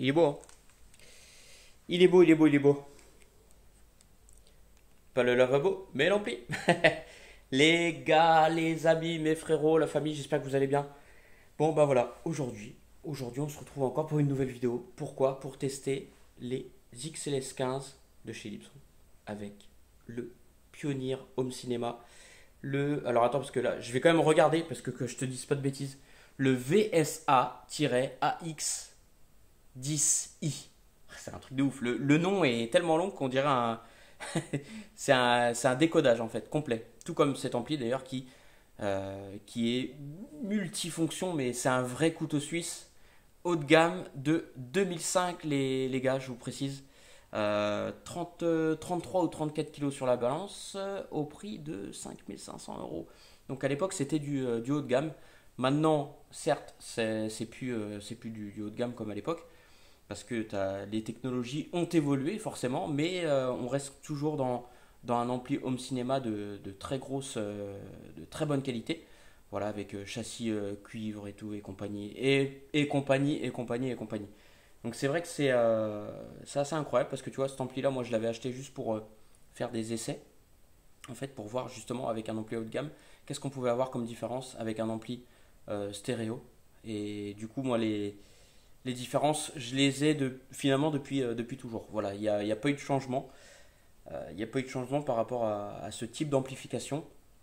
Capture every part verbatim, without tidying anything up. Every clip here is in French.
Il est beau, hein. Il est beau, il est beau, il est beau. Pas le lavabo, mais l'ampli. Les gars, les amis, mes frérots, la famille, j'espère que vous allez bien. Bon, bah voilà, aujourd'hui, aujourd'hui, on se retrouve encore pour une nouvelle vidéo. Pourquoi? Pour tester les X L S quinze de chez Ellipson avec le Pioneer Home Cinema. Le, alors attends, parce que là, je vais quand même regarder, parce que, que je te dise pas de bêtises. Le V S A A X dix i. C'est un truc de ouf. Le, le nom est tellement long qu'on dirait un. c'est un, c'est un décodage en fait, complet. Tout comme cet ampli d'ailleurs qui, euh, qui est multifonction, mais c'est un vrai couteau suisse haut de gamme de deux mille cinq, les, les gars, je vous précise. Euh, trente, trente-trois ou trente-quatre kilos sur la balance, euh, au prix de cinq mille cinq cents euros. Donc à l'époque, c'était du, euh, du haut de gamme. Maintenant, certes, c'est c'est plus, euh, c'est plus du, du haut de gamme comme à l'époque, parce que t'as- les technologies ont évolué forcément, mais euh, on reste toujours dans, dans un ampli home cinéma de, de très grosse, euh, de très bonne qualité. Voilà, avec euh, châssis euh, cuivre et tout, et compagnie, et, et compagnie, et compagnie, et compagnie. Donc c'est vrai que c'est euh, c'est assez incroyable, parce que tu vois, cet ampli-là, moi je l'avais acheté juste pour euh, faire des essais, en fait, pour voir justement avec un ampli haut de gamme, qu'est-ce qu'on pouvait avoir comme différence avec un ampli euh, stéréo. Et du coup, moi, les, les différences, je les ai de, finalement depuis, euh, depuis toujours. Voilà, il n'y a, il y a pas eu de changement. Euh, Il n'y a pas eu de changement par rapport à, à ce type d'amplification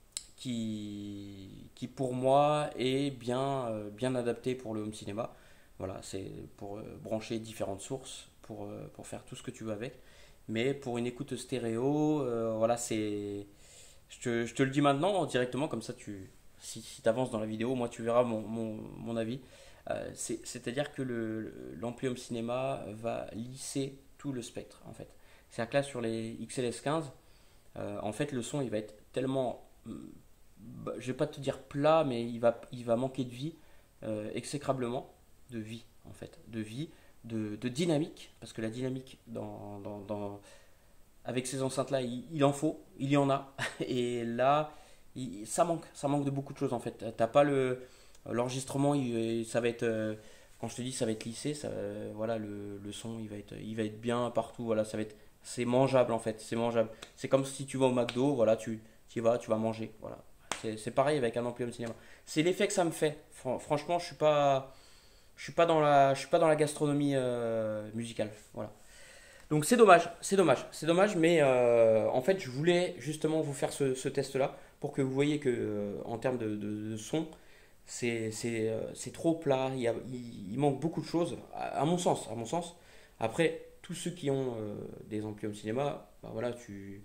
qui, qui, pour moi, est bien, euh, bien adapté pour le home cinéma. Voilà, c'est pour euh, brancher différentes sources, pour, euh, pour faire tout ce que tu veux avec. Mais pour une écoute stéréo, euh, voilà, c'est. Je te, je te le dis maintenant directement, comme ça, tu, si, si tu avances dans la vidéo, moi, tu verras mon, mon, mon avis. Euh, c'est- C'est-à-dire que le, le- l'ampli home cinéma va lisser tout le spectre, en fait. C'est-à-dire que là, sur les X L S quinze, euh, en fait, le son, il va être tellement, hum, bah, je vais pas te dire plat, mais il va, il va manquer de vie, euh, exécrablement, de vie, en fait, de vie, de, de dynamique, parce que la dynamique dans, dans, dans- avec ces enceintes-là, il, il en faut, il y en a, et là, il- ça manque, ça manque de beaucoup de choses, en fait. T'as pas le, l'enregistrement, il- ça va être, euh, quand je te dis ça va être lissé, ça, euh, voilà, le, le son, il va être, il va être bien partout, voilà, ça va être, c'est mangeable en fait, c'est mangeable. C'est comme si tu vas au McDo, voilà, tu, tu y vas, tu vas manger, voilà. C'est c'est pareil avec un ampli home cinéma. C'est l'effet que ça me fait. Fran- franchement, je suis pas, je suis pas dans la, je suis pas dans la gastronomie euh, musicale, voilà. Donc c'est dommage, c'est dommage, c'est dommage, mais euh, en fait, je voulais justement vous faire ce, ce test-là pour que vous voyez que euh, en termes de, de- de son, c'est c'est, euh, c'est trop plat, il, y a- il- il manque beaucoup de choses, à, à mon sens, à mon sens. Après, tous ceux qui ont euh, des amplis au cinéma, bah voilà, tu,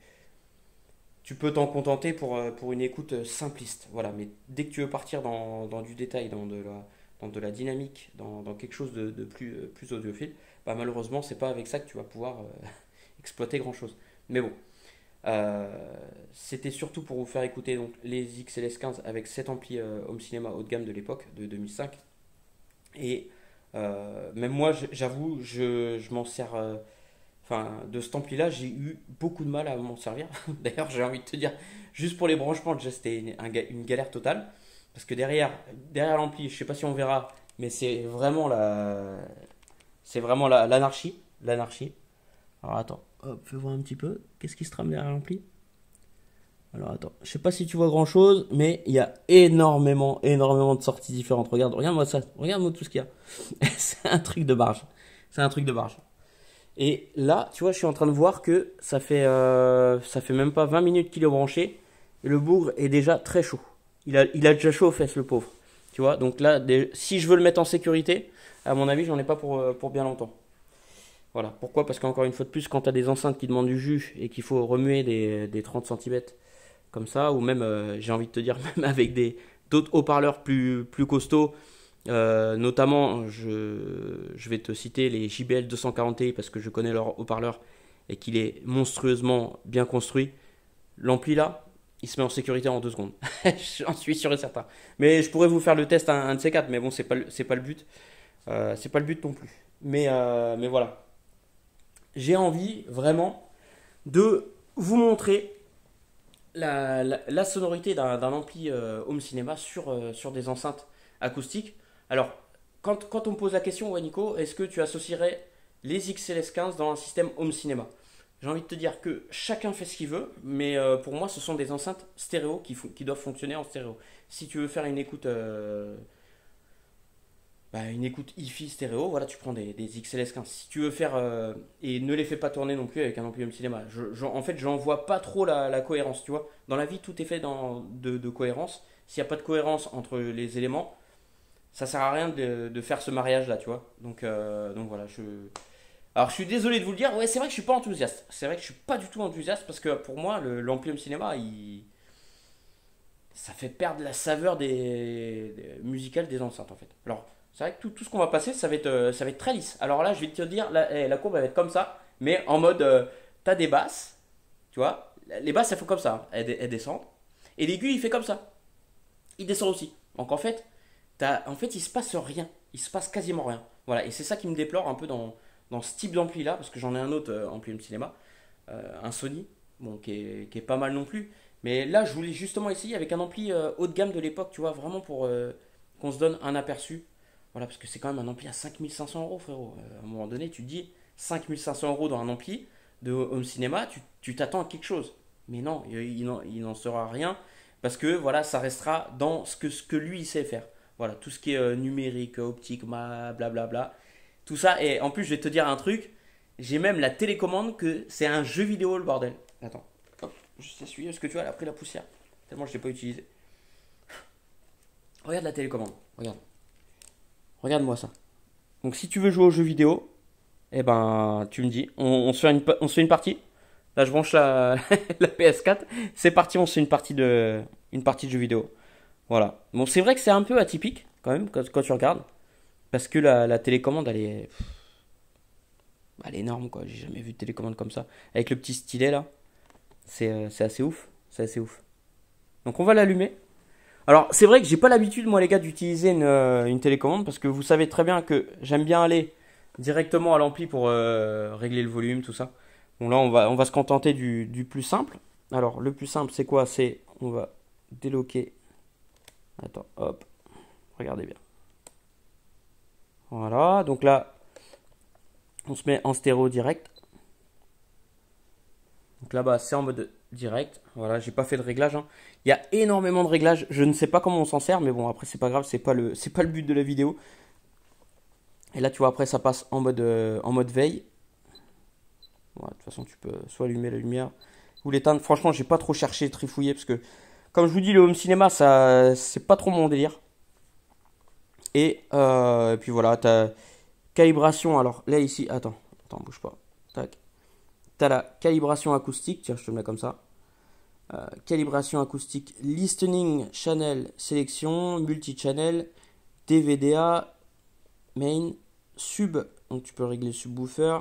tu peux t'en contenter pour, euh, pour une écoute euh, simpliste. Voilà, mais dès que tu veux partir dans, dans du détail, dans de la, dans de la dynamique, dans, dans quelque chose de, de plus, euh, plus audiophile, bah malheureusement, c'est pas avec ça que tu vas pouvoir euh, exploiter grand-chose. Mais bon, euh, c'était surtout pour vous faire écouter donc, les X L S quinze avec cet ampli euh, home cinéma haut de gamme de l'époque, de deux mille cinq. Et euh, même moi, j- j'avoue, je, je m'en sers. euh, Enfin, de cet ampli-là, j'ai eu beaucoup de mal à m'en servir. D'ailleurs, j'ai envie de te dire, juste pour les branchements, déjà, c'était une, un ga- une galère totale. Parce que derrière, derrière l'ampli, je sais pas si on verra, mais c'est vraiment la, c'est vraiment la- l'anarchie. L'anarchie. Alors attends, hop, fais voir un petit peu. Qu'est-ce qui se trame derrière l'ampli? Alors attends, je sais pas si tu vois grand chose, mais il y a énormément, énormément de sorties différentes. Regarde, regarde-moi ça, regarde-moi tout ce qu'il y a. C'est un truc de barge. C'est un truc de barge. Et là, tu vois, je suis en train de voir que ça fait, euh, ça fait même pas vingt minutes qu'il est branché et le bougre est déjà très chaud. Il a, il a déjà chaud aux fesses, le pauvre. Tu vois, donc là, des- si je veux le mettre en sécurité, à mon avis, j'en ai pas pour, euh, pour bien longtemps. Voilà. Pourquoi? Parce qu'encore une fois de plus, quand tu as des enceintes qui demandent du jus et qu'il faut remuer des, des trente centimètres comme ça, ou même, euh, j'ai envie de te dire, même avec des d'autres haut-parleurs plus, plus costauds, euh, notamment, je, je vais te citer les J B L deux cent quarante Ti parce que je connais leur haut-parleur et qu'il est monstrueusement bien construit. L'ampli là, il se met en sécurité en deux secondes. J'en suis sûr et certain. Mais je pourrais vous faire le test un, un de ces quatre, mais bon, c'est pas, le- c'est pas le but. Euh, c'est pas le but non plus. Mais, euh, mais voilà. J'ai envie vraiment de vous montrer la, la- la sonorité d'un d'un ampli euh, home cinéma sur, euh, sur des enceintes acoustiques. Alors, quand, quand on me pose la question, ouais Nico, est-ce que tu associerais les X L S quinze dans un système home cinéma? J'ai envie de te dire que chacun fait ce qu'il veut, mais euh, pour moi, ce sont des enceintes stéréo qui, font- qui doivent fonctionner en stéréo. Si tu veux faire une écoute, euh, bah, une écoute hi-fi stéréo, voilà, tu prends des, des X L S quinze. Si tu veux faire, euh, et ne les fais pas tourner non plus avec un ampli home cinéma. Je, je- en fait, j'en vois pas trop la, la cohérence, tu vois. Dans la vie, tout est fait dans, de, de cohérence. S'il n'y a pas de cohérence entre les éléments, ça sert à rien de, de faire ce mariage-là, tu vois. Donc, euh, donc voilà, je, alors je suis désolé de vous le dire, ouais c'est vrai que je suis pas enthousiaste. C'est vrai que je suis pas du tout enthousiaste parce que pour moi le l'Amplium Cinéma il ça fait perdre la saveur des, des musicales des enceintes en fait. Alors c'est vrai que tout, tout ce qu'on va passer ça va être euh, ça va être très lisse. Alors là je vais te dire la, eh, la courbe elle va être comme ça mais en mode euh, t'as des basses, tu vois. Les basses elles font comme ça, hein. elles, elles descendent et l'aigu il fait comme ça. Il descend aussi. Donc en fait t'as- en fait, il se passe rien. Il se passe quasiment rien. Voilà, et c'est ça qui me déplore un peu dans, dans ce type d'ampli là, parce que j'en ai un autre euh, ampli de cinéma, euh, un Sony, bon, qui est, qui est pas mal non plus. Mais là, je voulais justement essayer avec un ampli euh, haut de gamme de l'époque, tu vois, vraiment pour euh, qu'on se donne un aperçu. Voilà, parce que c'est quand même un ampli à cinq mille cinq cents euros, frérot. Euh, à un moment donné, tu te dis cinq mille cinq cents euros dans un ampli de home cinéma, tu tu t'attends à quelque chose. Mais non, il, il n'en il n'en sera rien, parce que voilà, ça restera dans ce que, ce que lui il sait faire. Voilà, tout ce qui est euh, numérique, optique, ma- blablabla. Tout ça, et en plus, je vais te dire un truc, j'ai même la télécommande que c'est un jeu vidéo le bordel. Attends, hop, je t'essuie parce que tu vois, elle a pris la poussière. Tellement je ne l'ai pas utilisé. Regarde la télécommande, regarde. Regarde-moi ça. Donc si tu veux jouer aux jeux vidéo, eh ben tu me dis, on, on se fait une, on se fait une partie. Là je branche la, la P S quatre. C'est parti, on se fait une partie de, une partie de jeux vidéo. Voilà. Bon, c'est vrai que c'est un peu atypique quand même quand, quand tu regardes. Parce que la, la télécommande, elle est, elle est énorme quoi. J'ai jamais vu de télécommande comme ça. Avec le petit stylet là. C'est euh, c'est assez ouf. C'est assez ouf. Donc on va l'allumer. Alors c'est vrai que j'ai pas l'habitude moi les gars d'utiliser une, euh, une télécommande parce que vous savez très bien que j'aime bien aller directement à l'ampli pour euh, régler le volume, tout ça. Bon là on va, on va se contenter du, du plus simple. Alors le plus simple c'est quoi? C'est on va déloquer. Attends, hop, regardez bien. Voilà, donc là on se met en stéréo direct. Donc là-bas, c'est en mode direct. Voilà, j'ai pas fait de réglage, hein. Il y a énormément de réglages. Je ne sais pas comment on s'en sert, mais bon, après, c'est pas grave, c'est pas le, c'est pas le but de la vidéo. Et là, tu vois, après, ça passe en mode, euh, en mode veille. Voilà, de toute façon, tu peux soit allumer la lumière ou l'éteindre. Franchement, j'ai pas trop cherché, trifouillé, parce que, comme je vous dis, le home cinéma, ça, c'est pas trop mon délire. Et, euh, et puis voilà, t'as calibration. Alors là, ici, attends, attends, bouge pas. Tac. T'as la calibration acoustique. Tiens, je te le mets comme ça. Euh, calibration acoustique, listening channel sélection, multi-channel, D V D A, main, sub, donc tu peux régler subwoofer,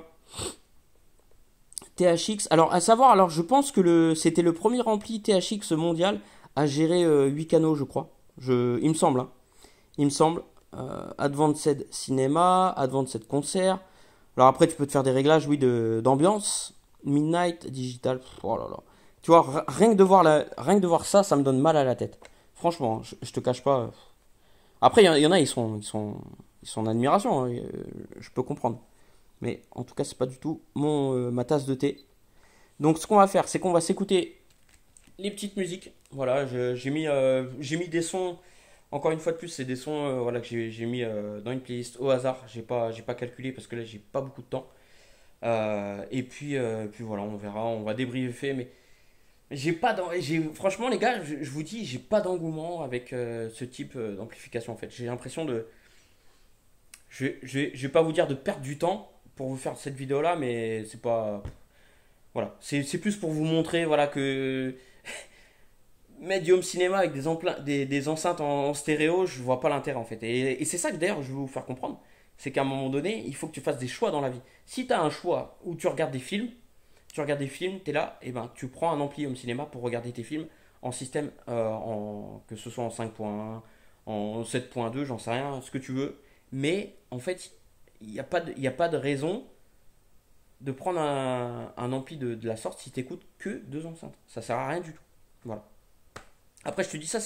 T H X. Alors à savoir, alors je pense que le, c'était le premier ampli T H X mondial à gérer euh, huit canaux, je crois. Je, il me semble, hein. Il me semble. Euh, Advanced Cinema, Advanced Concert. Alors après, tu peux te faire des réglages, oui, de, d'ambiance, Midnight, Digital. Oh là là. Tu vois, rien que de voir la, rien que de voir ça, ça me donne mal à la tête. Franchement, je, je te cache pas. Après, il y, y en a, ils sont, ils sont, ils sont en admiration, hein, euh, je peux comprendre. Mais en tout cas, c'est pas du tout mon, euh, ma tasse de thé. Donc, ce qu'on va faire, c'est qu'on va s'écouter les petites musiques. Voilà, je- j'ai mis, euh, j'ai mis des sons. Encore une fois de plus, c'est des sons euh, voilà, que j'ai j'ai mis euh, dans une playlist au hasard. J'ai pas, j'ai pas calculé parce que là, j'ai pas beaucoup de temps. Euh, et puis, euh, puis voilà, on verra, on va débriefer. Mais j'ai pas d'en- j'ai franchement les gars, je, je vous dis, j'ai pas d'engouement avec euh, ce type euh, d'amplification en fait. J'ai l'impression de je, je, vais- je vais pas vous dire de perdre du temps pour vous faire cette vidéo là, mais c'est pas voilà, c'est c'est plus pour vous montrer voilà que Medium cinéma avec des, empla- des, des enceintes en, en stéréo, je vois pas l'intérêt en fait. Et, et c'est ça que d'ailleurs je veux vous faire comprendre, c'est qu'à un moment donné, il faut que tu fasses des choix dans la vie. Si tu as un choix où tu regardes des films, tu regardes des films, tu es là, et ben tu prends un ampli home cinéma pour regarder tes films en système, euh, en, que ce soit en cinq point un, en sept point deux, j'en sais rien, ce que tu veux. Mais en fait, il n'y a, pas de- il y a pas de raison de prendre un, un ampli de, de la sorte si tu écoutes que deux enceintes. Ça sert à rien du tout. Voilà. Après, je te dis ça, c'est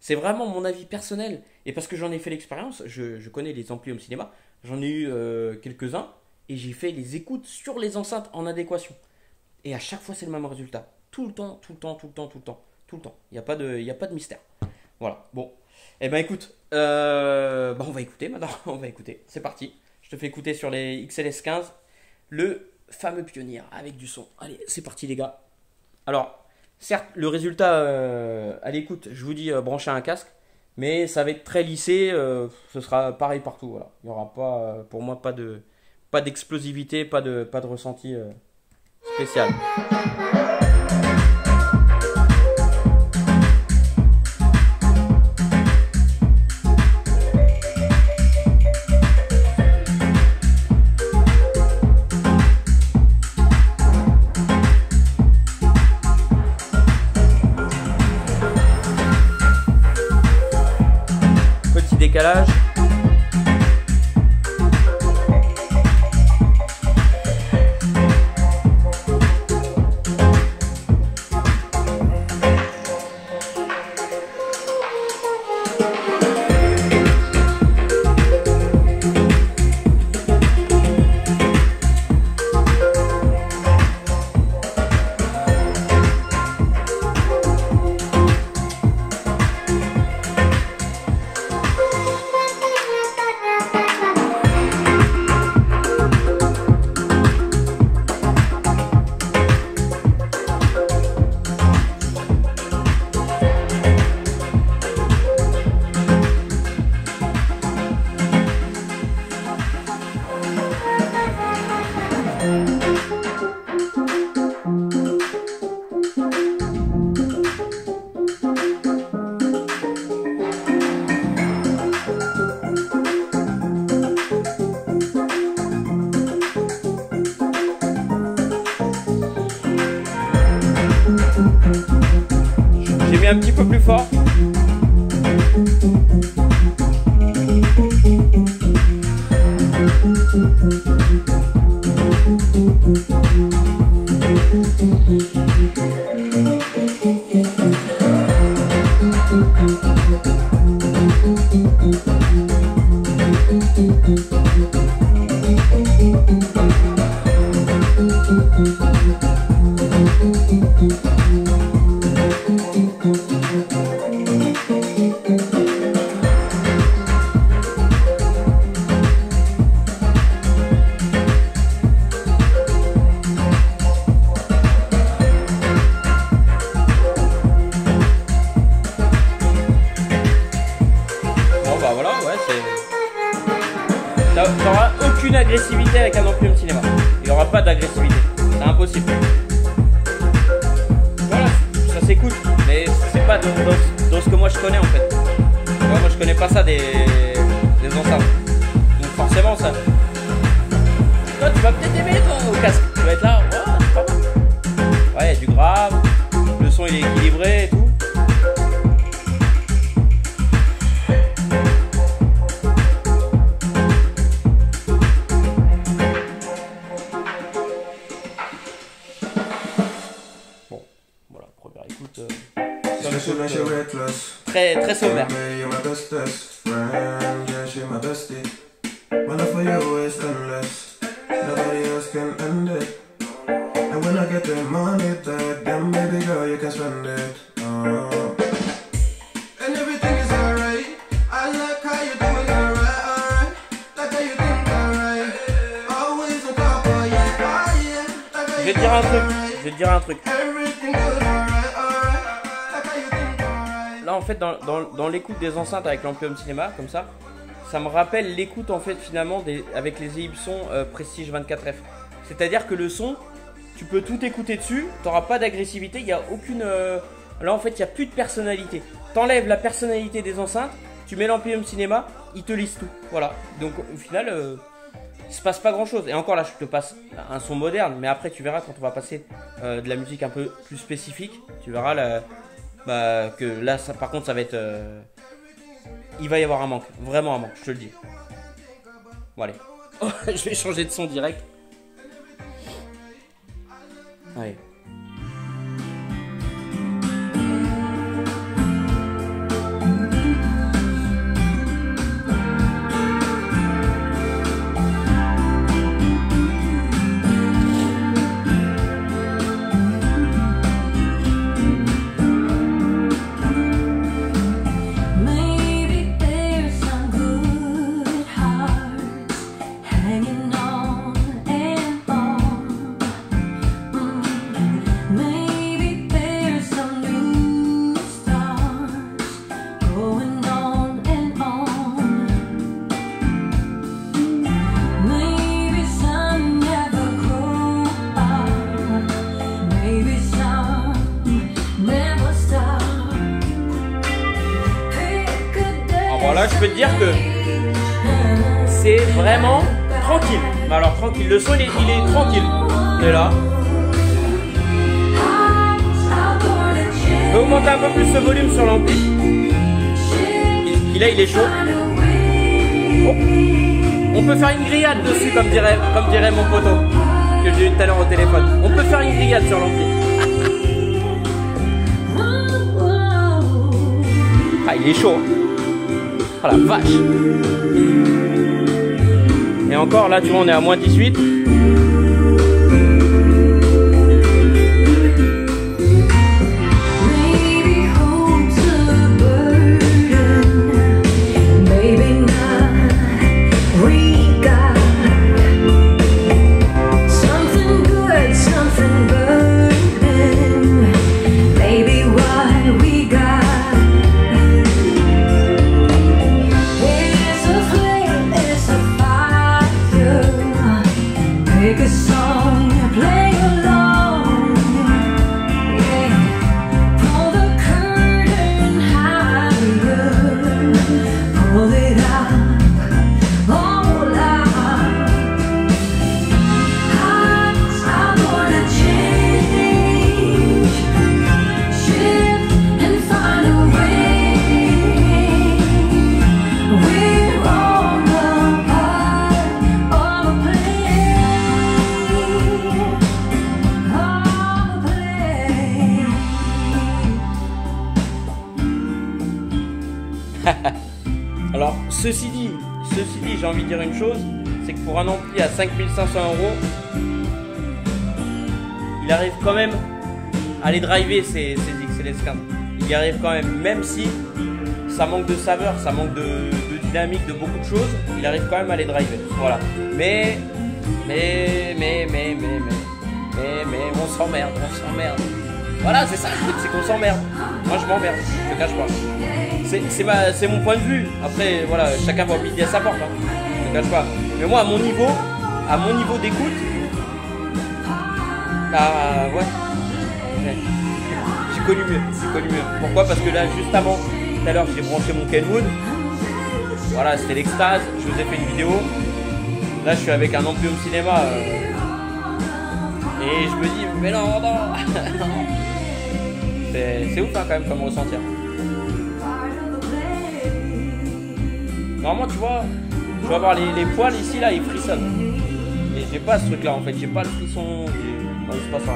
C'est vraiment mon avis personnel. Et parce que j'en ai fait l'expérience, je, je connais les amplis home cinéma, j'en ai eu euh, quelques-uns et j'ai fait les écoutes sur les enceintes en adéquation. Et à chaque fois, c'est le même résultat. Tout le temps, tout le temps, tout le temps, tout le temps. Tout le temps. Il n'y a, pas de- il y a pas de mystère. Voilà. Bon. Eh ben écoute, euh, bah, on va écouter maintenant. On va écouter. C'est parti. Je te fais écouter sur les X L S quinze le fameux Pioneer avec du son. Allez, c'est parti les gars. Alors, certes, le résultat euh, à l'écoute, je vous dis euh, brancher un casque, mais ça va être très lissé. Euh, ce sera pareil partout. Voilà. Il n'y aura pas, euh, pour moi, pas de, pas d'explosivité, pas de, pas de ressenti euh, spécial. Petit décalage. J'ai mis un petit peu plus fort. Bon bah voilà, ouais, c'est... T'a- T'auras aucune agressivité avec un ampli home cinéma. Il n'y aura pas d'agressivité. C'est impossible. Voilà, ça s'écoute. Mais c'est pas dans, dans- dans ce que moi je connais en fait. Tu vois, moi je connais pas ça des, des enceintes. Donc forcément ça... Toi tu vas peut-être aimer ton casque. Tu vas être là, ouais, c'est pas mal. Ouais, il y a du grave. Le son il est équilibré et tout. Bon, voilà, première écoute. euh, somme Especially when toute, she euh, reckless. très, très sommaire. Baby, you're my bestest friend. Yeah, she my bestie. My love for you is endless. Nobody else can end it. And when I get the money back, then baby girl, you can spend it. Oh. And everything is alright. I like how you doing alright, alright. Like how you think alright. Always on top of you, oh yeah. Like how Je you vais te dire un think truc. alright. Je vais te dire un truc. Everything good alright, alright. Like how you think alright. Là, en fait, dans, dans, dans l'écoute des enceintes avec l'ampli home cinéma, comme ça, ça me rappelle l'écoute en fait finalement des, avec les Ellipson euh, Prestige vingt-quatre F. C'est-à-dire que le son, tu peux tout écouter dessus, t'auras pas d'agressivité, il n'y a aucune. euh, Là, en fait, il n'y a plus de personnalité. T'enlèves la personnalité des enceintes, tu mets l'ampli home cinéma, il te lisse tout. Voilà. Donc au final, euh, il se passe pas grand-chose. Et encore là, je te passe un son moderne, mais après, tu verras quand on va passer euh, de la musique un peu plus spécifique, tu verras la, bah, que là, ça, par contre, ça va être. euh, il va y avoir un manque, vraiment un manque, je te le dis. Bon, allez. Je vais changer de son direct. Allez. Là, je peux te dire que c'est vraiment tranquille. Mais alors tranquille, le son il est, il est tranquille. Et là, je vais augmenter un peu plus le volume sur l'ampli. Et là, il est chaud. Oh. On peut faire une grillade dessus, comme dirait, comme dirait mon poteau que j'ai eu tout à l'heure au téléphone. On peut faire une grillade sur l'ampli. Ah, il est chaud. Oh la vache. Et encore là tu vois on est à moins dix-huit. Alors, ceci dit, ceci dit, j'ai envie de dire une chose, c'est que pour un ampli à cinq mille cinq cents euros, il arrive quand même à les driver ces, ces X L S quinze. Il y arrive quand même, même si ça manque de saveur, ça manque de, de dynamique, de beaucoup de choses, il arrive quand même à les driver. Voilà. Mais, mais, mais, mais, mais, mais, mais, mais, on s'emmerde, on s'emmerde. Voilà, c'est ça, c'est qu'on s'emmerde. Moi, je m'emmerde, je te cache pas. C'est mon point de vue. Après, voilà, chacun va midi à sa porte. Hein. Je te cache pas. Mais moi, à mon niveau, à mon niveau d'écoute, bah ouais, j'ai connu mieux. J'ai connu mieux. Pourquoi? Parce que là, juste avant, tout à l'heure, j'ai branché mon Kenwood. Voilà, c'était l'extase. Je vous ai fait une vidéo. Là, je suis avec un ampli home cinéma. Euh, et je me dis, mais non, non. C'est ouf hein, quand même comme ressentir. Normalement tu vois, je vais avoir les, les poils ici là, ils frissonnent. Et j'ai pas ce truc là en fait, j'ai pas le frisson. Non, c'est pas ça.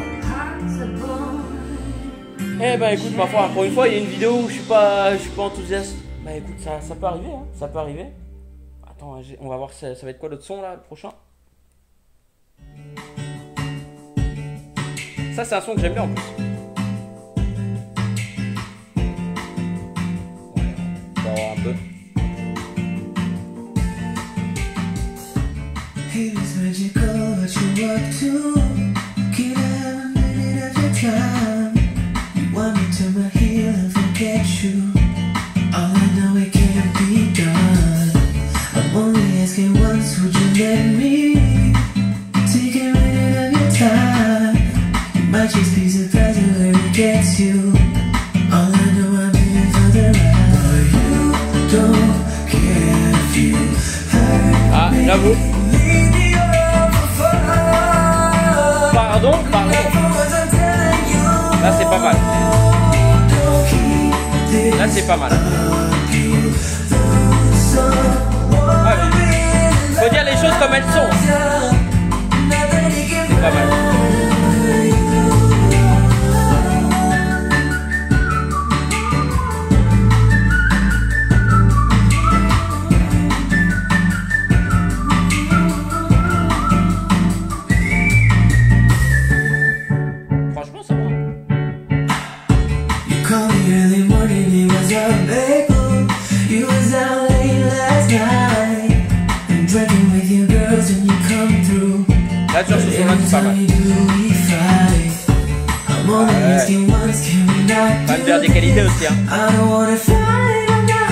Eh ben écoute ma foi, pour une fois il y a une vidéo où je suis pas, je suis pas enthousiaste. Bah écoute, ça, ça peut arriver, hein, ça peut arriver. Attends, on va voir ça, ça va être quoi l'autre son là, le prochain. Ça c'est un son que j'aime bien en plus. On va voir un peu. Hey, it's magical what you up to. Can I have a minute of your time? You want me to my heel and forget you. All I know it can't be done. I'm only asking once, would you let me take a minute of your time? You might just be surprised at where it gets you. All I know I'm in for the ride. But you don't care if you hurt ah, me. J'avoue. Pardon, pardon. Là c'est pas mal. Là c'est pas mal. Ah, faut dire les choses comme elles sont. C'est pas mal. Là sur ce son là c'est pas mal. Ouais. Pas de faire des qualités aussi hein.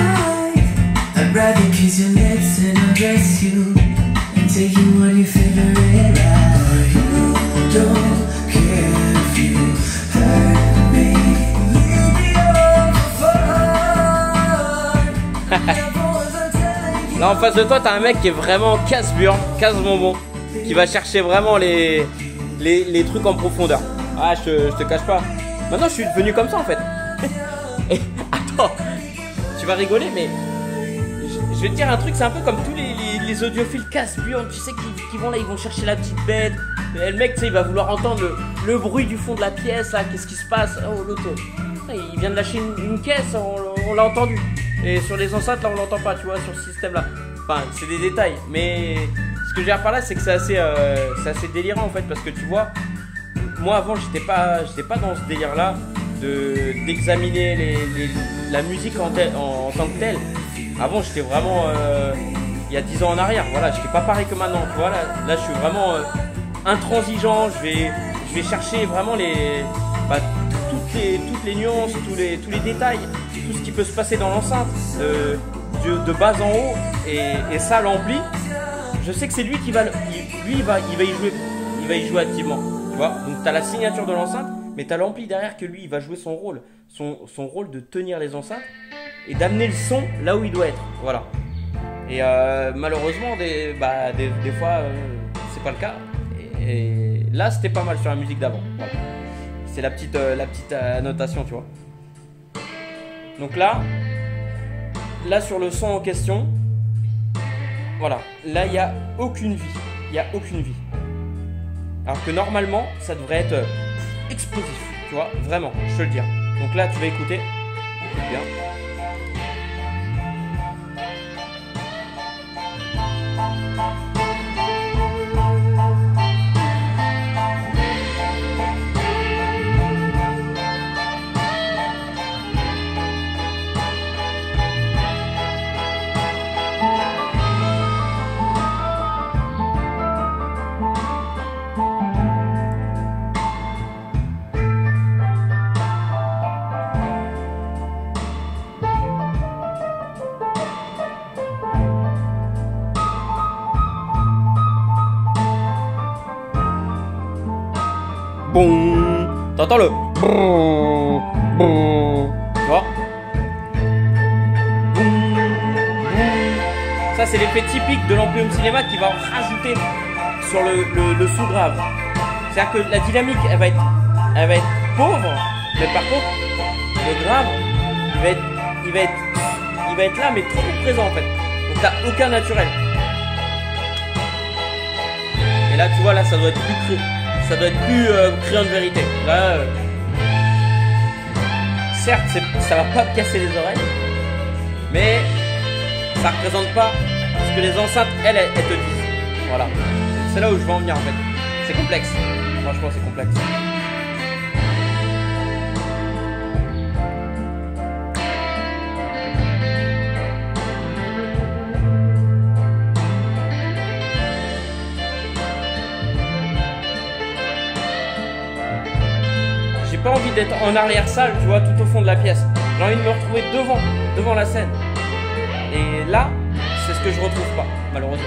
Là en face de toi, t'as un mec qui est vraiment casse-burne, casse-bonbon, qui va chercher vraiment les, les, les trucs en profondeur. Ah, je, je te cache pas. Maintenant, je suis devenu comme ça en fait. Et attends, tu vas rigoler, mais je, je vais te dire un truc, c'est un peu comme tous les, les, les audiophiles casse-burne, tu sais, qui, qui vont là, ils vont chercher la petite bête. Et le mec, tu sais, il va vouloir entendre le, le bruit du fond de la pièce, là, qu'est-ce qui se passe. Oh, l'autre, il vient de lâcher une, une caisse, on, on l'a entendu. Et sur les enceintes, là, on l'entend pas, tu vois, sur ce système-là. Enfin, c'est des détails. Mais ce que je veux dire par là, c'est que c'est assez, euh, c'est assez délirant, en fait, parce que tu vois, moi, avant, j'étais pas, j'étais pas dans ce délire-là de, d'examiner les, les, la musique en, tel, en, en tant que telle. Avant, j'étais vraiment, euh, il y a dix ans en arrière, voilà, j'étais pas pareil que maintenant, tu vois, là, là je suis vraiment euh, intransigeant, je vais, je vais chercher vraiment les... Bah, toutes les, toutes les nuances, tous les, tous les détails, tout ce qui peut se passer dans l'enceinte, euh, de, de bas en haut, et, et ça, l'ampli, je sais que c'est lui qui va, il, lui, il va, il va y jouer, il va y jouer activement, tu vois. Donc tu as la signature de l'enceinte, mais tu as l'ampli derrière que lui, il va jouer son rôle, son, son rôle de tenir les enceintes et d'amener le son là où il doit être, voilà. Et euh, malheureusement, des, bah, des, des fois, euh, c'est pas le cas. Et, et là, c'était pas mal sur la musique d'avant, voilà. C'est la petite, euh, la petite euh, annotation, tu vois. Donc là, là sur le son en question, voilà, là il n'y a aucune vie, il n'y a aucune vie. Alors que normalement, ça devrait être euh, explosif, tu vois, vraiment, je te le dis. Donc là, tu vas écouter, écoute bien. Boum. T'entends le boum, boum. Tu vois? Boum, boum. Ça, c'est l'effet typique de l'ampli home cinéma qui va rajouter sur le, le, le sous-grave. C'est-à-dire que la dynamique, elle va, être, elle va être pauvre, mais par contre, le grave, il va être, il va être, il va être là, mais trop présent en fait. Donc, t'as aucun naturel. Et là, tu vois, là, ça doit être plus cru. Ça doit être plus euh, criant de vérité. Là, euh, certes, ça va pas me casser les oreilles, mais ça représente pas ce que les enceintes, elles, elles, elles te disent. Voilà. C'est là où je veux en venir en fait. C'est complexe. Franchement, c'est complexe. J'ai pas envie d'être en arrière-salle, tu vois, tout au fond de la pièce. J'ai envie de me retrouver devant, devant la scène. Et là, c'est ce que je retrouve pas, malheureusement.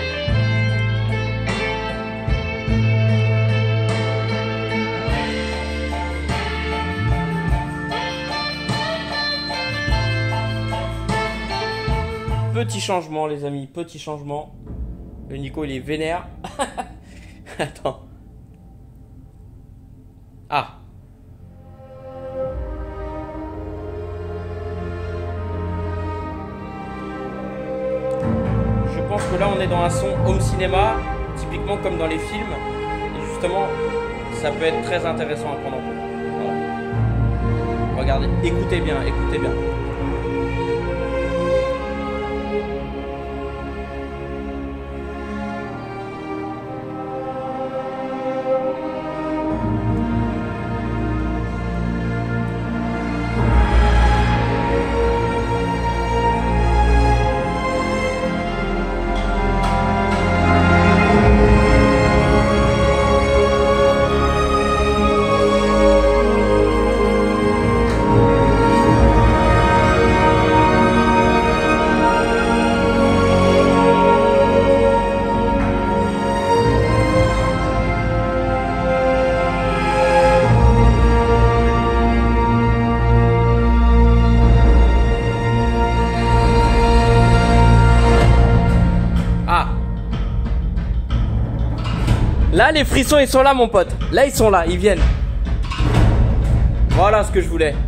Petit changement, les amis, petit changement. Le Nico, il est vénère. Attends. Ah. Je pense que là on est dans un son home cinéma, typiquement comme dans les films, et justement ça peut être très intéressant à prendre en compte. Voilà. Regardez, écoutez bien, écoutez bien. Là, les frissons, ils sont là, mon pote. Là, ils sont là, ils viennent. Voilà ce que je voulais.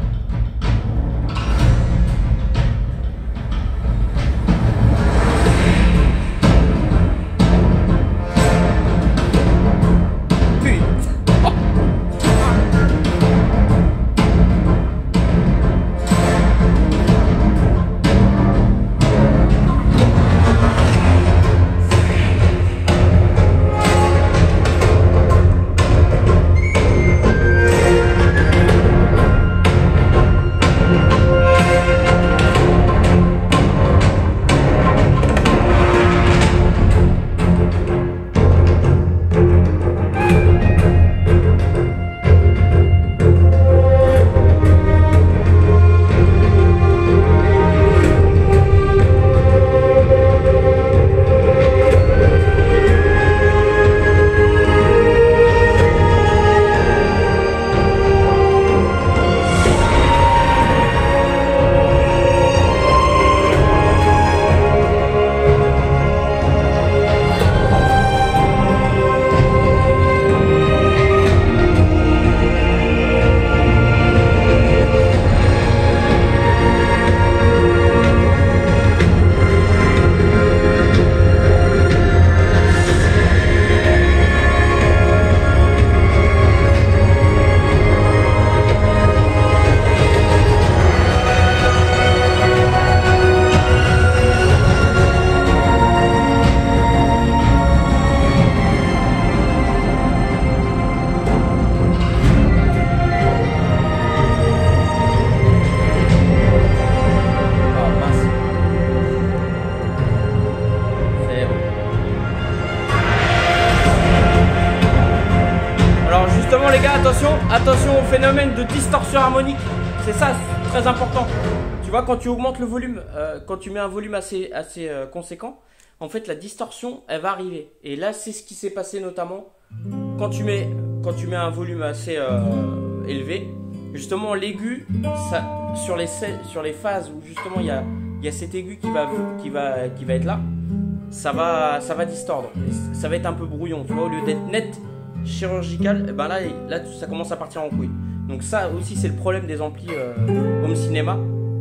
Les gars, attention, attention au phénomène de distorsion harmonique. C'est ça, c'est très important. Tu vois, quand tu augmentes le volume, euh, quand tu mets un volume assez, assez euh, conséquent, en fait, la distorsion, elle va arriver. Et là, c'est ce qui s'est passé notamment quand tu mets, quand tu mets un volume assez euh, élevé. Justement, l'aigu, ça, sur les, sur les phases où justement il y a, il y a cet aigu qui va, qui va, qui va être là, ça va, ça va distordre. Ça va être un peu brouillon. Tu vois, au lieu d'être net, chirurgical, ben là, là ça commence à partir en couille. Donc ça aussi c'est le problème des amplis euh, home cinéma.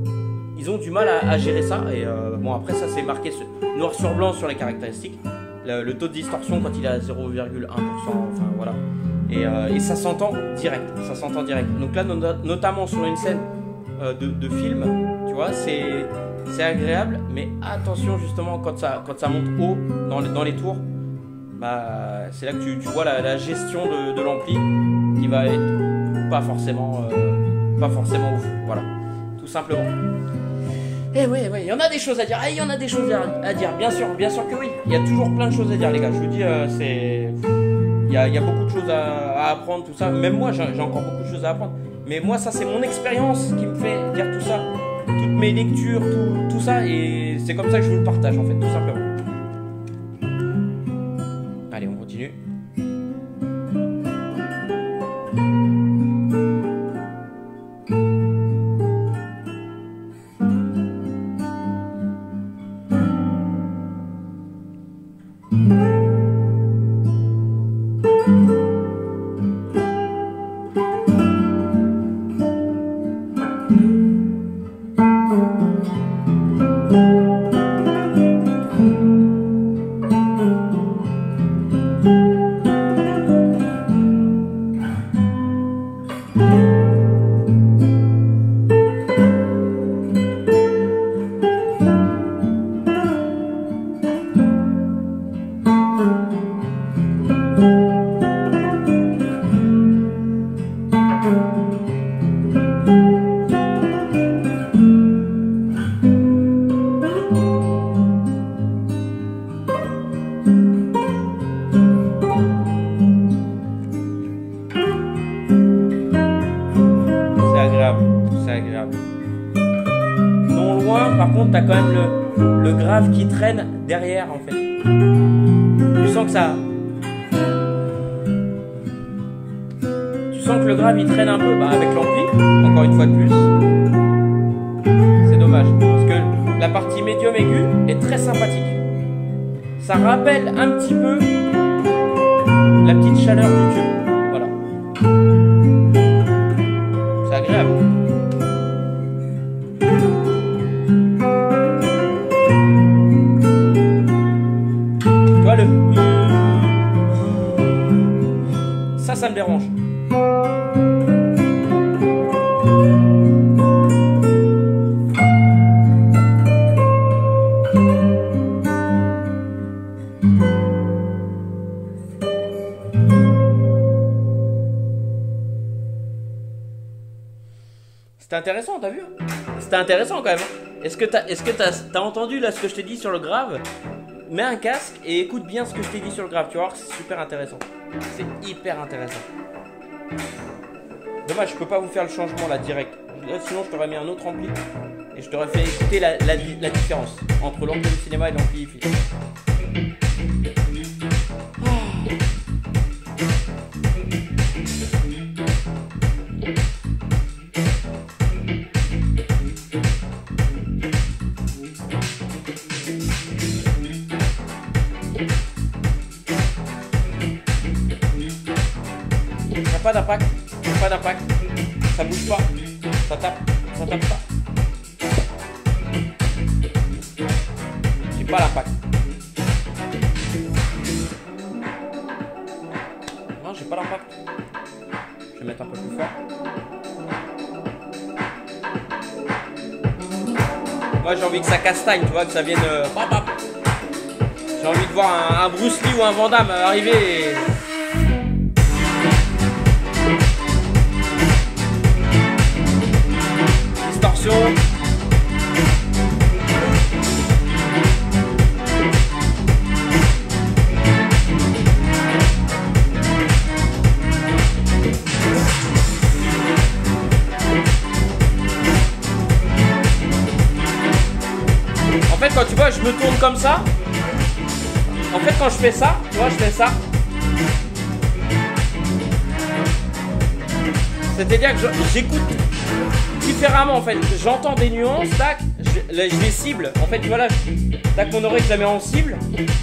Ils ont du mal à, à gérer ça. Et euh, bon après ça c'est marqué noir sur blanc sur les caractéristiques. Le, le taux de distorsion quand il est à zéro virgule un pour cent, enfin voilà. Et, euh, et ça s'entend direct. Ça s'entend direct. Donc là no notamment sur une scène euh, de, de film, tu vois, c'est c'est agréable. Mais attention justement quand ça, quand ça monte haut dans les, dans les tours. Bah, c'est là que tu, tu vois la, la gestion de, de l'ampli qui va être pas forcément, euh, pas forcément ouf. Voilà, tout simplement. Et oui, oui, il y en a des choses à dire. Il y en a des choses à, à dire, bien sûr, bien sûr que oui. Il y a toujours plein de choses à dire, les gars. Je vous dis, euh, c'est, il y a, il y a beaucoup de choses à, à apprendre, tout ça. Même moi, j'ai encore beaucoup de choses à apprendre. Mais moi, ça, c'est mon expérience qui me fait dire tout ça, toutes mes lectures, tout, tout ça, et c'est comme ça que je vous le partage, en fait, tout simplement. Allez, on continue. T'as quand même le, le grave qui traîne derrière en fait. Tu sens que ça... Tu sens que le grave il traîne un peu bah, avec l'ampli, encore une fois de plus. C'est dommage, parce que la partie médium aiguë est très sympathique. Ça rappelle un petit peu la petite chaleur du tube. Voilà. C'est agréable. Tu vois le... Ça, ça me dérange. C'était intéressant, t'as vu? C'était intéressant quand même. Est-ce que t'as est-ce que t'as t'as entendu là ce que je t'ai dit sur le grave? Mets un casque et écoute bien ce que je t'ai dit sur le grave. Tu vas voir, c'est super intéressant. C'est hyper intéressant. Dommage, je peux pas vous faire le changement là direct. Là, sinon, je t'aurais mis un autre ampli et je t'aurais fait écouter la, la, la différence entre l'ampli du cinéma et l'ampli hi-fi. Pas d'impact, pas d'impact, ça bouge pas, ça tape, ça tape pas. J'ai pas l'impact. Non, j'ai pas l'impact. Je vais mettre un peu plus fort. Moi j'ai envie que ça castagne, tu vois, que ça vienne. Euh, j'ai envie de voir un, un Bruce Lee ou un Van Damme arriver et... En fait, quand tu vois, je me tourne comme ça. En fait, quand je fais ça, tu vois, je fais ça. C'est-à-dire que j'écoute différemment en fait. J'entends des nuances, tac, je, là, je les cible. En fait, voilà, tac, mon oreille, je la mets en cible.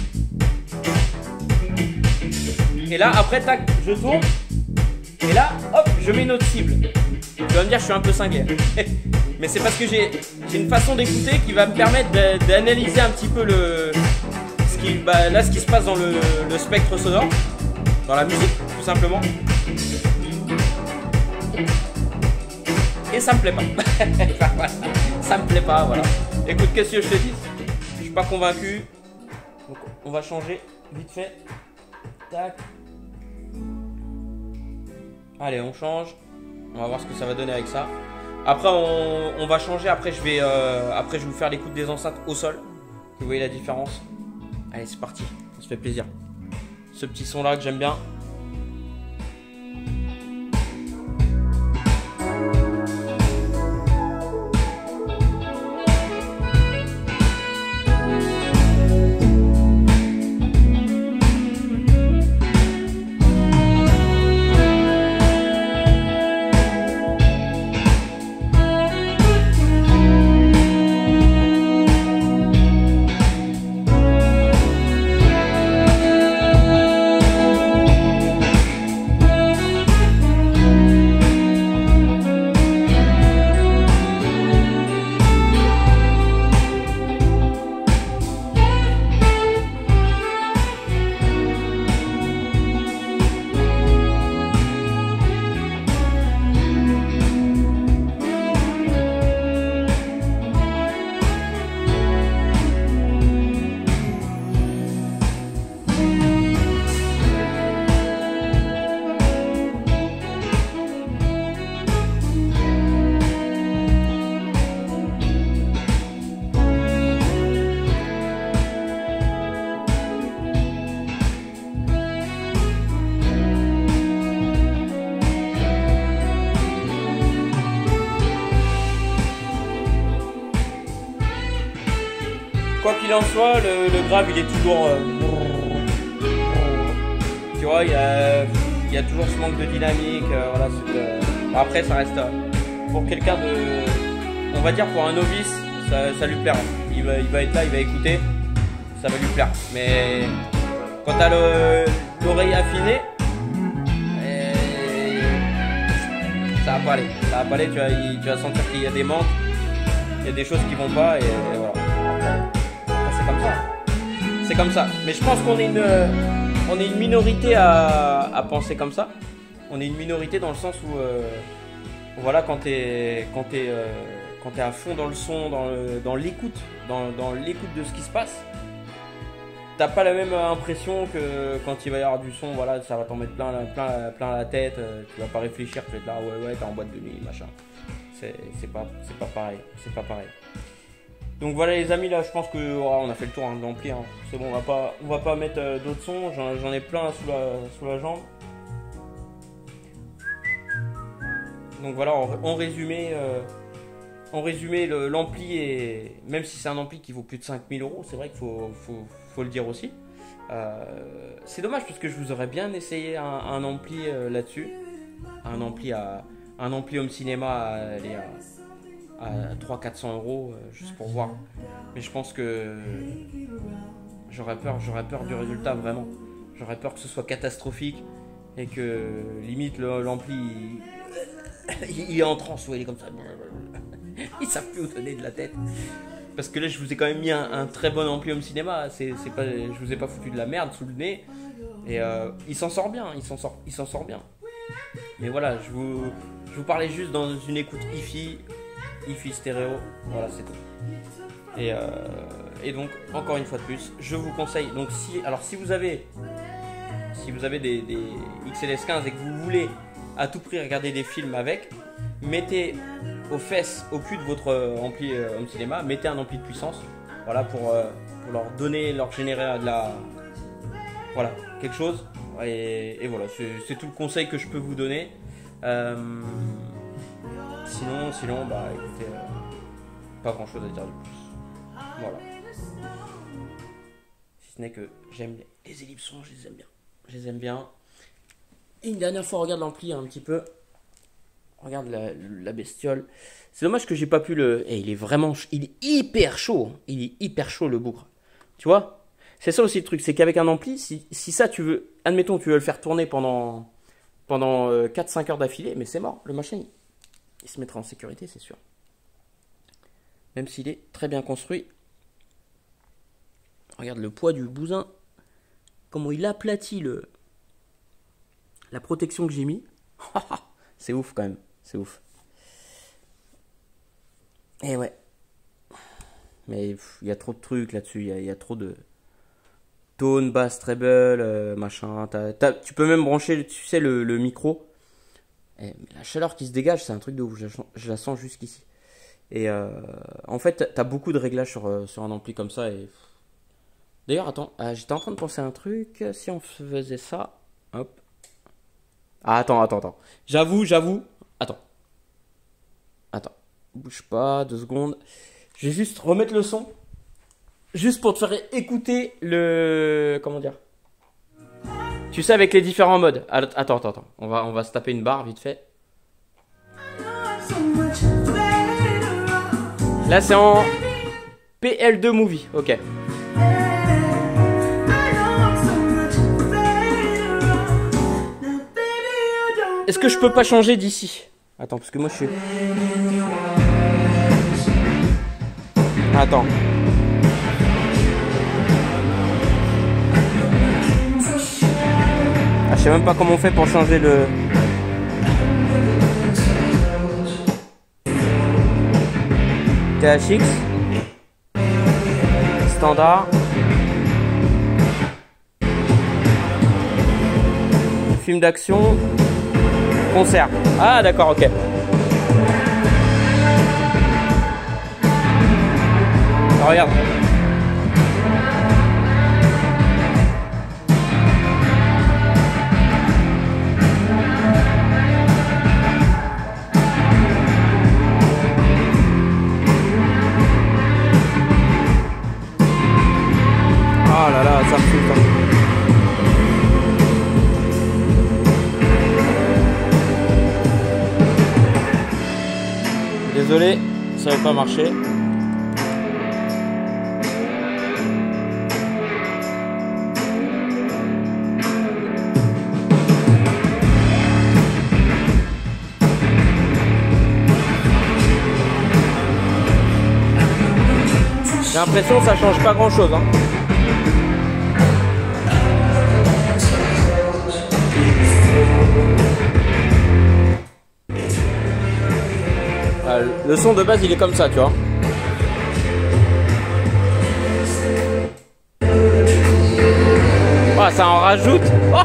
Et là, après, tac, je tourne. Et là, hop, je mets une autre cible. Tu vas me dire, je suis un peu cinglé. Mais c'est parce que j'ai une façon d'écouter qui va me permettre d'analyser un petit peu le, ce qui, bah, là, ce qui se passe dans le, le spectre sonore, dans la musique, tout simplement. Et ça me plaît pas. Ça me plaît pas, voilà. Écoute, qu'est-ce que je te dis? Je suis pas convaincu. Donc, on va changer vite fait. Tac. Allez, on change. On va voir ce que ça va donner avec ça. Après, on, on va changer. Après, je vais, euh, après, je vais vous faire l'écoute des enceintes au sol. Vous voyez la différence? Allez, c'est parti. Ça se fait plaisir. Ce petit son là que j'aime bien. Quoi qu'il en soit, le, le grave il est toujours... Euh, tu vois, il y a, il y a toujours ce manque de dynamique. Euh, voilà, euh, après, ça reste... Euh, pour quelqu'un de... On va dire pour un novice, ça, ça lui plaira. Il va, il va être là, il va écouter, ça va lui plaire. Mais quand tu as l'oreille affinée, ça va pas aller. Ça va pas aller, tu vas, il, tu vas sentir qu'il y a des manques, il y a des choses qui vont pas et, et voilà. Après, c'est comme ça. C'est comme ça. Mais je pense qu'on est une, on est une minorité à, à penser comme ça. On est une minorité dans le sens où, euh, où voilà, quand t'es, quand t'es, euh, quand t'es à fond dans le son, dans, le, dans l'écoute, dans, dans l'écoute de ce qui se passe, t'as pas la même impression que quand il va y avoir du son, voilà, ça va t'en mettre plein, plein, plein la tête, euh, tu vas pas réfléchir, tu vas être là, ouais, ouais, t'es en boîte de nuit, machin. C'est, c'est pas, c'est pas pareil, c'est pas pareil. Donc voilà les amis, là je pense que oh, on a fait le tour hein, de l'ampli, hein. C'est bon, on va pas, on va pas mettre euh, d'autres sons, j'en, j'en ai plein sous la, sous la jambe. Donc voilà, en, en résumé, euh, en résumé le, l'ampli est, même si c'est un ampli qui vaut plus de cinq mille euros, c'est vrai qu'il faut, faut, faut le dire aussi. Euh, c'est dommage parce que je vous aurais bien essayé un, un ampli euh, là-dessus, un ampli à, un ampli home cinéma à, aller à, à trois cents à quatre cents euros euh, juste pour voir. Mais je pense que j'aurais peur, j'aurais peur du résultat vraiment. J'aurais peur que ce soit catastrophique et que limite le, l'ampli il, il est en transe, ouais, il est comme ça. Ils savent plus où donner de la tête. Parce que là, je vous ai quand même mis un, un très bon ampli home cinéma. C'est, c'est pas, je vous ai pas foutu de la merde sous le nez. Et euh, il s'en sort bien, il s'en sort, il s'en sort bien. Mais voilà, je vous, je vous parlais juste dans une écoute hi-fi, hi-fi stéréo. Voilà, c'est tout. Et, euh, et donc, encore une fois de plus, je vous conseille. Donc, si, alors, si vous avez, si vous avez des, des X L S quinze et que vous voulez à tout prix regarder des films avec, mettez aux fesses, au cul de votre euh, ampli euh, home cinéma, mettez un ampli de puissance, voilà, pour, euh, pour leur donner, leur générer de la, voilà, quelque chose. Et, et voilà, c'est, c'est tout le conseil que je peux vous donner. Euh, sinon, sinon, bah écoutez, euh, pas grand chose à dire de plus. Voilà. Si ce n'est que j'aime les ellipsons, je les aime bien. Je les aime bien. Et une dernière fois, regarde l'ampli un petit peu. Regarde la, la bestiole. C'est dommage que j'ai pas pu le... Et il est vraiment... Il est hyper chaud. Il est hyper chaud le bougre. Tu vois? C'est ça aussi le truc. C'est qu'avec un ampli, si, si ça tu veux... Admettons, tu veux le faire tourner pendant, pendant euh, quatre cinq heures d'affilée, mais c'est mort. Le machin, il, il se mettra en sécurité, c'est sûr. Même s'il est très bien construit. Regarde le poids du bousin. Comment il aplatit le... la protection que j'ai mis. C'est ouf quand même. C'est ouf. Et ouais. Mais il y a trop de trucs là-dessus. Il y, y a trop de tone, bass, treble, euh, machin. T'as, t'as, tu peux même brancher, tu sais, le, le micro. Et, mais la chaleur qui se dégage, c'est un truc de ouf. Je, je la sens jusqu'ici. Et euh, en fait, t'as beaucoup de réglages sur, sur un ampli comme ça. Et... D'ailleurs, attends. Euh, j'étais en train de penser à un truc. Si on faisait ça. Hop. Ah, attends, attends, attends. J'avoue, j'avoue. Attends. Attends. Bouge pas, deux secondes. Je vais juste remettre le son. Juste pour te faire écouter le... Comment dire? Tu sais, avec les différents modes. Attends, attends, attends. On va, on va se taper une barre vite fait. Là, c'est en P L deux Movie. Ok. Est-ce que je peux pas changer d'ici? Attends, parce que moi je suis... Attends. Ah, je sais même pas comment on fait pour changer le... T H X. Standard. Film d'action. Concert. Ah d'accord, ok. Alors, regarde. Oh là là, ça me fout. Désolé, ça va pas marcher. J'ai l'impression que ça change pas grand chose. Hein. Euh, le son de base il est comme ça, tu vois. Oh, ça en rajoute. Oh.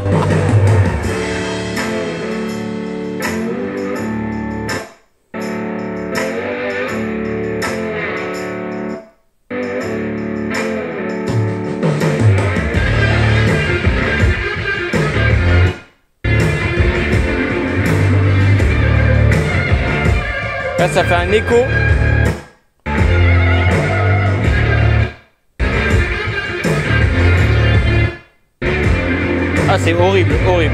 Là, ça fait un écho. Ah, c'est horrible, horrible.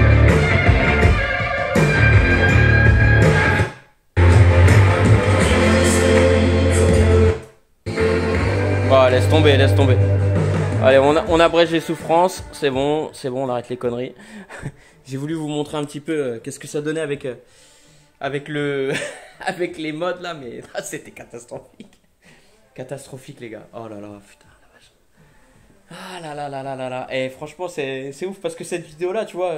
Bah, laisse tomber, laisse tomber. Allez, on, a, on abrège les souffrances. C'est bon, c'est bon, on arrête les conneries. J'ai voulu vous montrer un petit peu euh, qu'est-ce que ça donnait avec, euh, avec, le avec les modes là, mais ah, c'était catastrophique. Catastrophique, les gars. Oh là là, putain. Ah là là là là là là. Et franchement, c'est ouf parce que cette vidéo là, tu vois,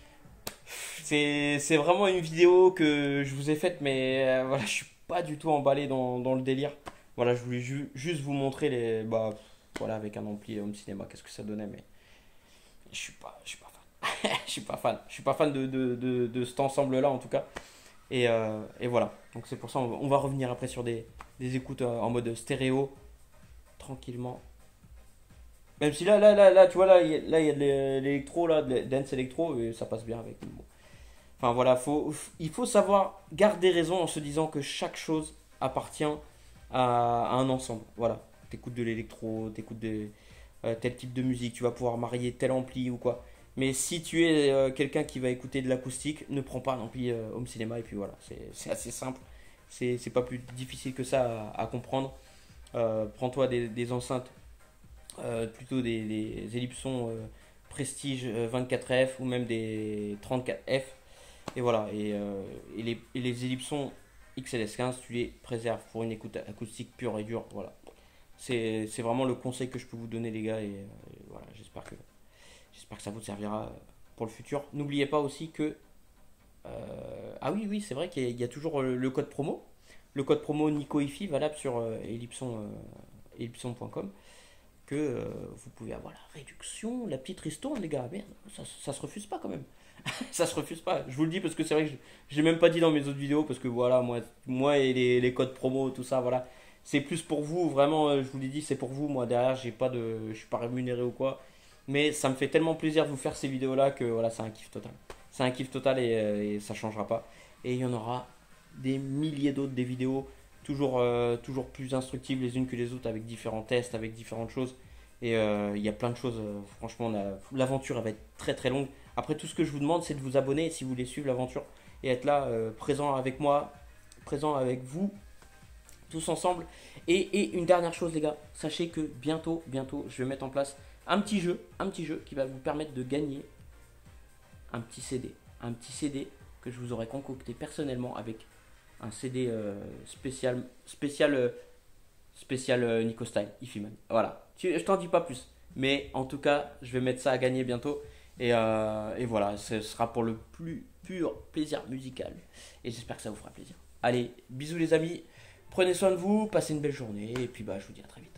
c'est c'est vraiment une vidéo que je vous ai faite, mais euh, voilà, je suis pas du tout emballé dans, dans le délire. Voilà, je voulais ju juste vous montrer les. Bah, voilà, avec un ampli home cinéma, qu'est-ce que ça donnait, mais je suis pas, je suis pas fan. Je suis pas fan. Je suis pas fan de, de, de, de cet ensemble là en tout cas. Et, euh, et voilà. Donc c'est pour ça, on va, on va revenir après sur des, des écoutes euh, en mode stéréo, tranquillement. Même si là, là, là, là, tu vois, là, il y a, là, il y a de l'électro, là, de dance électro, et ça passe bien avec. Bon. Enfin voilà, faut, il faut savoir garder raison en se disant que chaque chose appartient à, à un ensemble. Voilà, t'écoutes de l'électro, t'écoutes de euh, tel type de musique, tu vas pouvoir marier tel ampli ou quoi. Mais si tu es euh, quelqu'un qui va écouter de l'acoustique, ne prends pas un ampli euh, home cinéma, et puis voilà, c'est assez simple. C'est pas plus difficile que ça à, à comprendre. Euh, Prends-toi des, des enceintes. Euh, plutôt des, des Ellipson euh, Prestige euh, vingt-quatre F ou même des trente-quatre F et voilà et, euh, et, les, et les Ellipson X L S quinze tu les préserves pour une écoute acoustique pure et dure. Voilà, c'est vraiment le conseil que je peux vous donner, les gars, et, euh, et voilà, j'espère que j'espère que ça vous servira pour le futur. N'oubliez pas aussi que euh, ah oui oui c'est vrai qu'il y, y a toujours le, le code promo le code promo NicoHiFi valable sur euh, ellipson euh, ellipson point com, que euh, vous pouvez avoir la réduction, la petite ristourne, les gars. Merde, ça, ça se refuse pas quand même. Ça se refuse pas. Je vous le dis parce que c'est vrai que je ne l'ai même pas dit dans mes autres vidéos, parce que voilà, moi, moi et les, les codes promo, tout ça, voilà. C'est plus pour vous, vraiment, euh, je vous l'ai dit, c'est pour vous. Moi, derrière, j'ai pas de, je suis pas rémunéré ou quoi. Mais ça me fait tellement plaisir de vous faire ces vidéos-là que voilà, c'est un kiff total. C'est un kiff total et, euh, et ça changera pas. Et il y en aura des milliers d'autres, des vidéos toujours, euh, toujours plus instructives les unes que les autres, avec différents tests, avec différentes choses. Et euh, il y a plein de choses, euh, franchement, l'aventure va être très très longue. Après, tout ce que je vous demande, c'est de vous abonner si vous voulez suivre l'aventure et être là, euh, présent avec moi, présent avec vous, tous ensemble. Et, et une dernière chose, les gars, sachez que bientôt, bientôt, je vais mettre en place un petit jeu, un petit jeu qui va vous permettre de gagner un petit C D. Un petit C D que je vous aurai concocté personnellement avec un C D euh, spécial, spécial, euh, spécial euh, Nico Style, Ifiman. Voilà, je t'en dis pas plus. Mais en tout cas, je vais mettre ça à gagner bientôt. Et, euh, et voilà, ce sera pour le plus pur plaisir musical. Et j'espère que ça vous fera plaisir. Allez, bisous les amis. Prenez soin de vous, passez une belle journée. Et puis bah, je vous dis à très vite.